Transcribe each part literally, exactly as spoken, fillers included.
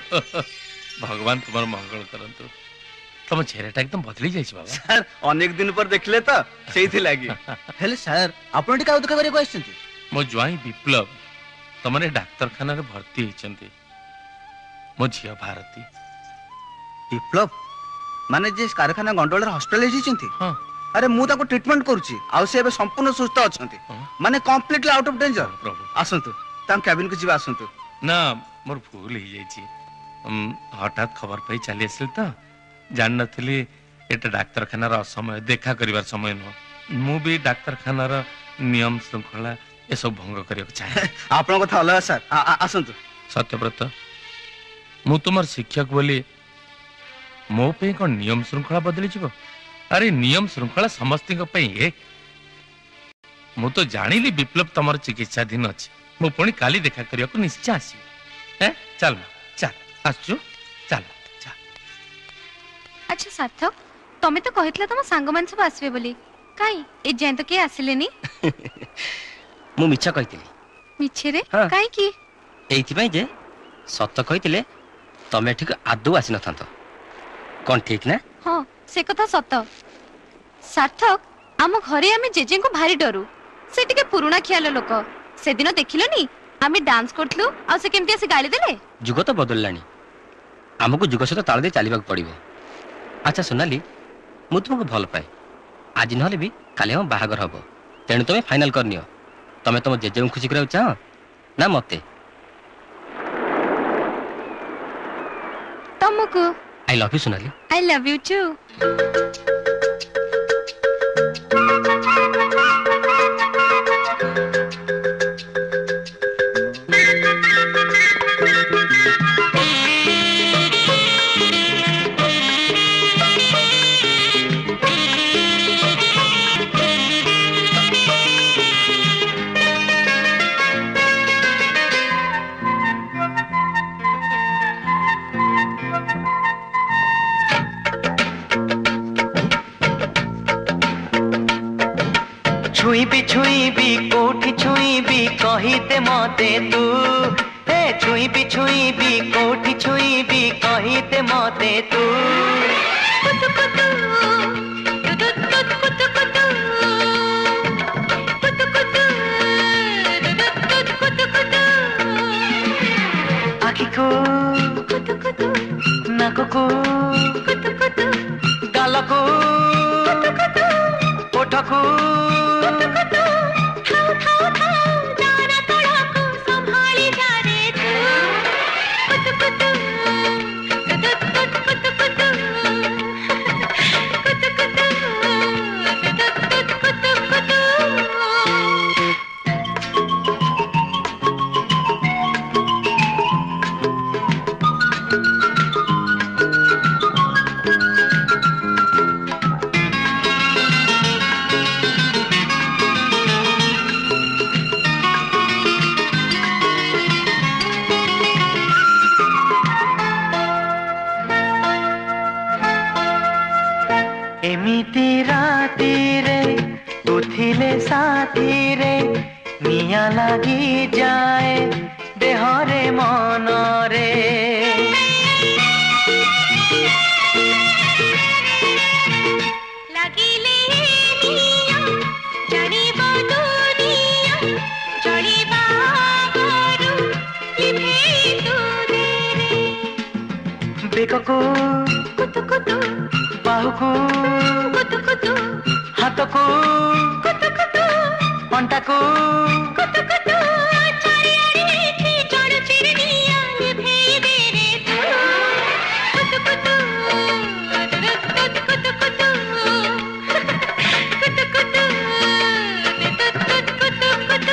भगवान तुम मंगल करंतु तुम चेहराटा एकदम बदली जाइछ बाबा। सर अनेक दिन पर देखले तो सेही लागी। हेले सर आपण टिका उदक करे क्वेश्चन मो ज्वाई विप्लव तुमने डाक्तरखाना रे भर्ती होइचंती। मो झिया भारती। विप्लव माने जे कारखाना गंडोलर हॉस्पिटलाइज हिचंती। हां अरे मु ताको ट्रीटमेंट करूची आ से एबे संपूर्ण सुस्थ अछंती। माने कंप्लीटली आउट ऑफ डेंजर। प्रभु आसंतु ताम केबिन को जीवा आसंतु। ना मोर भूल ही जाइछि। हठात खबर पाई चली आसिल तो जान नथली एटा डाक्तरखाना रो समय देखा करिवार समय न मु भी डाक्तरखाना रो नियम श्रृंखला ए सब भंग करियो चाहे। आपन कथा अलग सर आसंतु। सत्यव्रत मु तुमर शिक्षक बोली मो पे कोन नियम श्रृंखला बदली जीवो। अरे नियम श्रृंखला समस्त एक मु तो जानिली विप्लव तमर चिकित्साधीन अच्छे मु पुणी काली देखा करिया को निश्चय आसी। हैं चल चल आसु चल चल। अच्छा सार्थक तमे तो कहितला तम सांग मान सब आसबे बोली काई ए जें तो के आसिलेनी। मु मिछा कहितली। मिछे रे हाँ। काई की एथि पई जे सत्य कहितले तमे ठीक आदौ आसी न थांतो कोन ठीक ना। हां से कथा सत। सार्थक आम घरे आमे जेजे को भारी डरू से टिके पुराना ख्याल लोक से दिन देखिलनी आमे डांस करथलु आ से केमती से गाली देले। जुग तो बदललानी हमको जुग सहित ताल दे चलवाक पड़ो। अच्छा सोनाली मु तुमको भल पाए आज ना भी काले हम बाहागर हम तेणु तुम फाइनाल करनी तुम तुम जेजे खुशी करा चाह ना मते तुमको I love you Sonali. I love you too. छुईबी छुईबी कोठी छुईबी कहिते मते तू हे छुईबी छुईबी कोठी छुईबी कहिते मते तू कुतु कुतु कुतु कुतु कुतु कुतु कुतु कुतु कुतु आखी को कुतु कुतु नाक को कुतु कुतु गाल को कुतु कुतु ओठ को एमिति राती रे तू थिले साथी रे निया लागी जाए देहरे मन रे लागिले निया जड़ीबो दुनिया जड़ीबा गरु लिभे तू रे बेकको कुतु कुतु बाहुको कुतु कुतु हाथको कुतु कुतु अंटाको कुतु कुतु चारियारे थी जड़ चिरनिया लिभे दे रे तू कुतु कुतु कुतु कुतु कुतु कुतु कुतु कुतु कुतु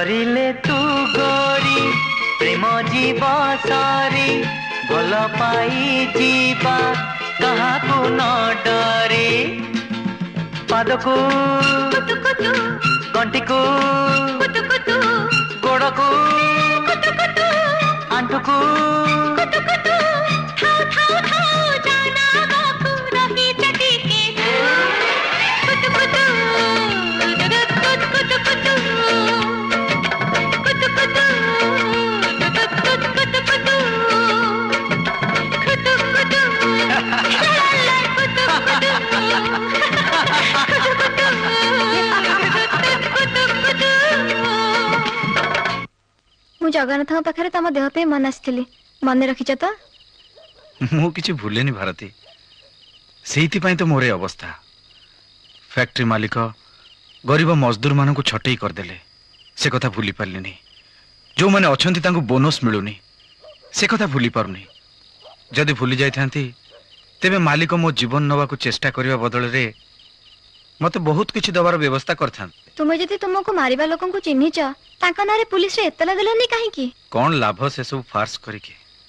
डरिले तू गोरी प्रेम जीव सारी भल पाई जीवा कहा को न डरे पाद को कंटी को गोड़ को आंटू को मु जगन्नाथ पाखे तम देह पे मन आसी मन रखिच तो मु किछि भूलेनी भारती सेइति पई तो मोरे अवस्था फैक्ट्री मालिक गरीब मजदूर मानू छटई करदेले से कथा भूली पारलिनी जो माने अछंती तांको बोनस मिलुनी से कथा भूली पारुनी जदि भूली जाई थांती तेबे मालिक मो जीवन नवा को चेष्टा करबा बदल रे मते बहुत किछि दबार व्यवस्था करथान तुमे जदि तुमको मारिबा लोकन को चिन्हिच तांका नारे पुलिस रे एतला देलनी काहे की कौन लाभ से सब फार्स करिके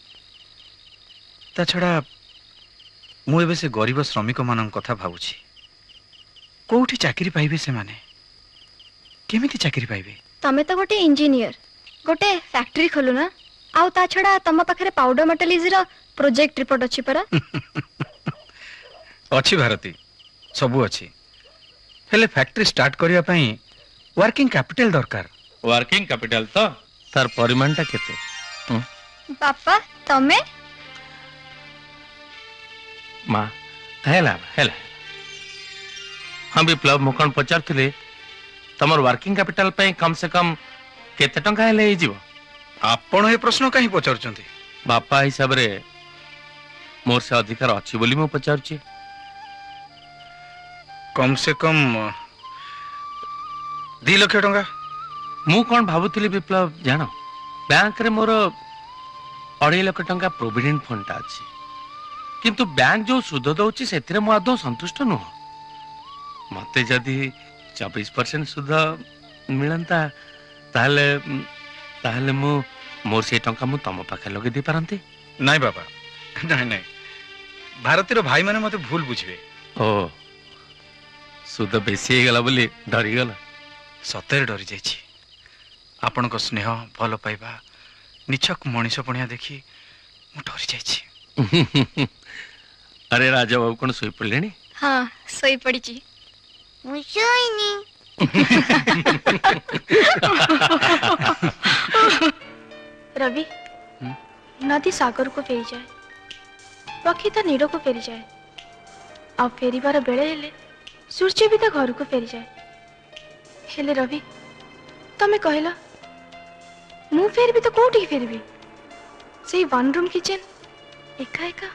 ता छड़ा मु एबे से गरीब श्रमिक मानन कथा भाबुछि कोठी चाकरी पाइबे से माने केमिति चाकरी पाइबे तमे तो गोटे इंजीनियर गोटे फैक्ट्री खोलु ना आउ ता छड़ा तम पाखरे पाउडर मेटालिज रो प्रोजेक्ट रिपोर्ट अछि परा अछि भारती सबु अछि हेले फैक्ट्री स्टार्ट करिया पई वर्किंग कैपिटल दरकार वर्किंग कैपिटल तो तार परिमाणटा केते हम्म? पापा तमे मा हेला हेला हम विप्लव मुकन पचारथिले तमर वर्किंग कैपिटल पे कम से कम केते टंका हेले जीवो आपण ए प्रश्न काहे पचारचंती बापा हिसाब रे मोर से अधिकार अछि बोली मु पचारछि कम से कम दी लक्ष टंका मु कौन भाबुथिली विप्लव जानो बैंक रे मोर अढ़ाई लाख टंका प्रोविडेंट फंड अछि किंतु बैंक जो सुध दउछि सेथिरे मु आदौ संतुष्ट नुह मते जदि चौबीस परसेंट सुध मिलंता ताहले ताहले मु मोर से टंका मु तम पाखे लगे दे पारंती नहीं बाबा नहीं नहीं भारतीय भाई माने मते भूल बुझबे ओ सुध बेसी गला बोली डरी गला सତରେ डरी जाइछि आपण को स्नेह भल पाइबा निछक मनीष पणिया देखी मु डरी जाइछि अरे राजा बाबू कौन सोई पड़लेनी हां सोई पड़ी छी मु सोईनी रवि नदी सागर को फेरी जाए पक्षी तो नीड़ को फेरी जाए आ फेरिबार बेले हेले सूर्य भी तो घर को फेरी जाए हेले रवि तमे कहला मु फेर भी तो कोठी फेरबी से वन रूम किचन एका एका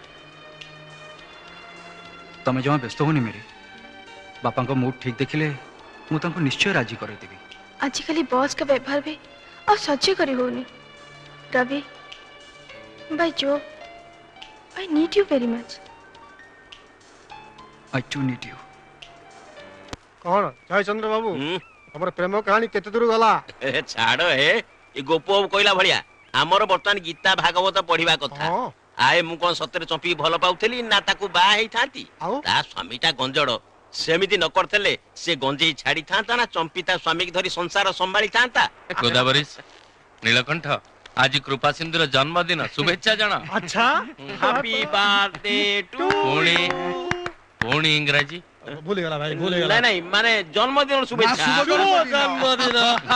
तमे जमा व्यस्त होनी मेरे बापा को मूड ठीक देखिले मु तांको निश्चय राजी करे देबी आजिकली बॉस का व्यवहार भी और सच्चे करी होनी रवि बाय जो I need you very much I too need you कौन जय चंद्र बाबू हमर प्रेम कहानी केते दूर गला ए छाड़ हे ए गोपो कहला भलिया हमर वर्तमान गीता भागवत पढ़िबा कथा आए मु कोन सତରେ चंपी भल पाउथली ना ताकू बा हेई थांती ता स्वामीटा गंजड़ सेमिति न करथले से गंजेई छाड़ी थांता ना चंपी ता स्वामी के धरी संसार संभाली थांता गोदावरीश नीलकंठ आज कृपा सिंधुर जन्मदिन शुभेच्छा जणा अच्छा हैप्पी बर्थडे टू पुणी पुणी इंग्रजी भूल गला भाई भूल गला नहीं नहीं माने जन्मदिन शुभेच्छा जन्मदिन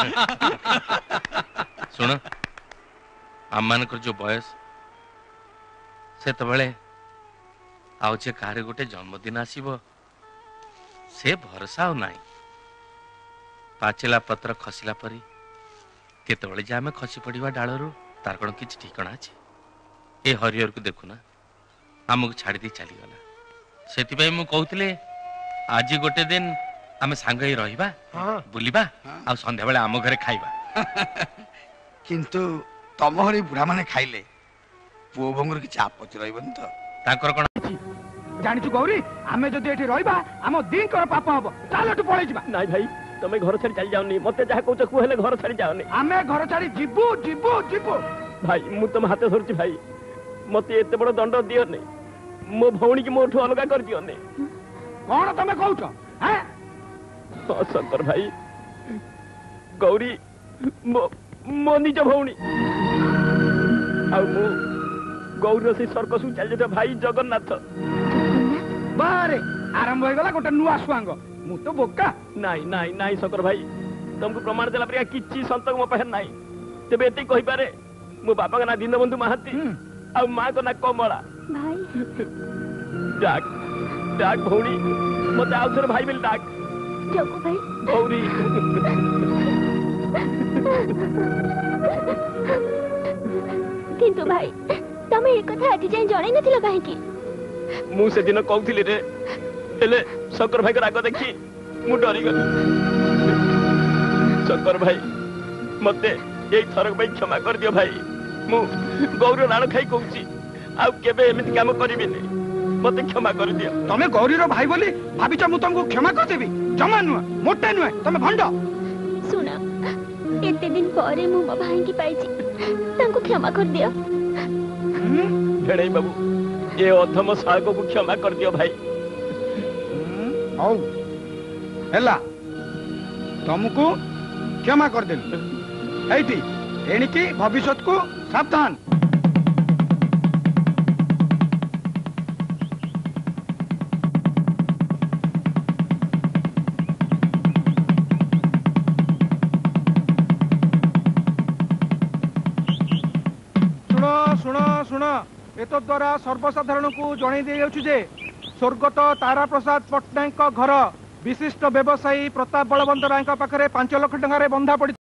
सुन आम जो बयस से तबले आउ जे कारे गोटे जन्मदिन आसीबो से भरोसा नाही पाचेला पत्र खसिला परी केतबले जे आमे खसी पड़िबा डाळरू तार कोन किछ ठिकाना अछि ए हरिहर को देखु ना हमको छाड़ी दी चली गला सेति पई मु कहउतले आज गोटे दिन आमे सांगई रहिबा बुलिबा आ संध्या बेले आम घरे खाइबा किंतु तम हरी बुढ़ा माने खाइले पुओ भंगर किछ आपत्ति रहबन तो ताकर कोन जानिछु गौरी आमे जदि एठी रहिबा आम दिन कर पाप हबो चल एठु पळै जिबा नहीं भाई ତମେ ଘର ଛାଡି ଚାଲି ଯାଉନି ମତେ ଯାହା କହୁଛ କୁହ ହେଲେ ଘର ଛାଡି ଯାଉନି ଆମେ ଘର ଛାଡି ଯିବୁ ଯିବୁ ଯିବୁ ଭାଇ ମୁଁ ତମ ହାତ ଧରୁଛି ଭାଇ ମତେ ଏତେ ବଡ ଦଣ୍ଡ ଦିଅନି ମୋ ଭଉଣୀକି ମୋଠୁ ଅଲଗା କରିଦିଅନି କଣ ତମେ କହୁଛ ହଁ ଶଙ୍କର ଭାଇ ଗୌରୀ ମୋ ମୋ ନିଜ ଭଉଣୀ ଆଉ ମୁଁ ଗୌରୀର ସେଇ ସର୍କସକୁ ଚାଲି ଯାଇଥିବା ଭାଇ ଜଗନ୍ନାଥ ବାରେ ଆରମ୍ଭ ହେଇଗଲା ଗୋଟେ ନୂଆ ସୁଆଙ୍ଗ ମୁଁ ତ ବୋକା ନାଇଁ ନାଇଁ ନାଇଁ ଶଙ୍କର ଭାଇ ତମକୁ ପ୍ରମାଣ ଦେଲା ପରିକା କିଛି ସନ୍ତକ ମୋ ପାଖରେ ନାହିଁ ତେବେ ଏତିକି କହିପାରେ ମୋ ବାପାଙ୍କ ନାଁ ଦୀନବନ୍ଧୁ ମହାନ୍ତି ଆଉ ମାଙ୍କ ନାଁ କମଳା ଭାଇ ଡାକ ଡାକ ଭଉଣୀ ମତେ ଆଉ ଥରେ ଭାଇ ବୋଲି ଡାକ ଜଗୁ ଭାଇ ଗୌରୀ କିନ୍ତୁ ଭାଇ ତମେ ଏ କଥା ଆଜି ଯାଏଁ ଜଣେଇ ନଥିଲ କାହିଁକି ମୁଁ ସେଦିନ କହୁଥିଲି ରେ ହେଲେ ଶଙ୍କର ଭାଇଙ୍କ ରାଗ ଦେଖି ମୁଁ ଡରିଗଲି ଶଙ୍କର ଭାଇ ମତେ ଏଇ ଥରକ ପାଇଁ କ୍ଷମା କରିଦିଅ ଭାଇ ମୁଁ ଗୌରୀର ରାଣ ଖାଇ କହୁଛି ଆଉ କେବେ ଏମିତି କାମ କରିବିନି ମତେ କ୍ଷମା କରିଦିଅ ତମେ ଗୌରୀର ଭାଇ ବୋଲି ଭାବିଛ ମୁଁ ତମକୁ କ୍ଷମା କରିଦେବି ଜମା ନୁହେଁ ମୋଟେ ନୁହେଁ ତମେ ଭଣ୍ଡ ଶୁଣ ଏତେ ଦିନ ପରେ ମୁଁ ମୋ ଭାଇକି ପାଇଛି ତାଙ୍କୁ କ୍ଷମା କରିଦିଅ ଭେଣେଇ ବାବୁ ଏ ଅଧମ ଶାଳକକୁ କ୍ଷମା କରିଦିଅ ଭାଇ ହଉ ହେଲା ତମକୁ କ୍ଷମା କରିଦେଲି ଏଇଠି ଏଣିକି ଭବିଷ୍ୟତକୁ ସାବଧାନ ଶୁଣ ଶୁଣ ଏତ ଦ୍ୱାରା ସର୍ବସାଧାରଣକୁ ଜଣାଇ ଦିଆଯାଉଛି ଯେ ସ୍ୱର୍ଗତ ତାରା ପ୍ରସାଦ ପଟ୍ଟନାୟକଙ୍କ ଘର ବିଶିଷ୍ଟ ବ୍ୟବସାୟୀ ପ୍ରତାପ ବଳବନ୍ତ ରାୟଙ୍କ ପାଖରେ ପାଞ୍ଚ ଲକ୍ଷ ଟଙ୍କାରେ ବନ୍ଧା ପଡି